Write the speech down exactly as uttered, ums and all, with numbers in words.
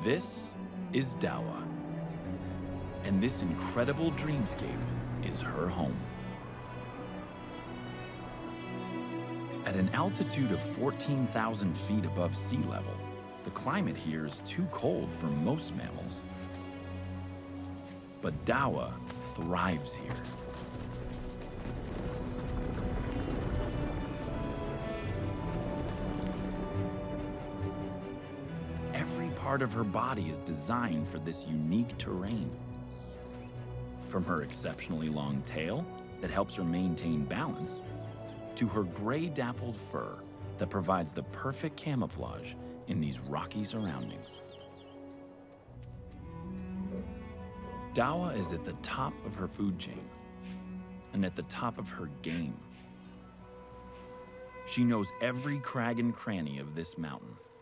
This is Dawa, and this incredible dreamscape is her home. At an altitude of fourteen thousand feet above sea level, the climate here is too cold for most mammals. But Dawa thrives here. Every part of her body is designed for this unique terrain. From her exceptionally long tail that helps her maintain balance, to her gray dappled fur that provides the perfect camouflage in these rocky surroundings. Dawa is at the top of her food chain and at the top of her game. She knows every crag and cranny of this mountain,